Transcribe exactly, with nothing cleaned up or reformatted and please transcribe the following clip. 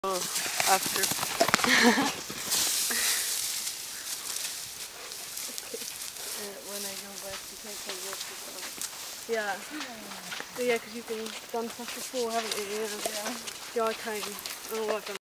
Oh, after. Uh, when I go back to take a walk with them. Yeah. Yeah, because you've been done stuff before, haven't you? Yeah. Yeah. Yeah, I kind of. Oh, what I've done.